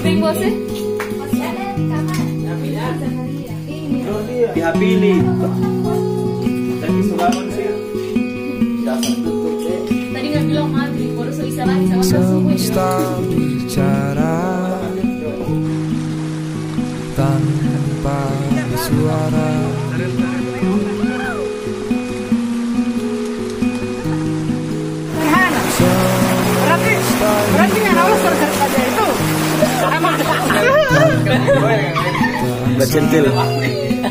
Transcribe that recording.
Ping bosnya? Masih ada di kamar. Dihapili. Tapi sulaman sih. Tadi nggak bilang maghrib, baru selesai lagi sama Semesta bicara tanpa suara. Berarti yang harus terjadi itu. Bercentil.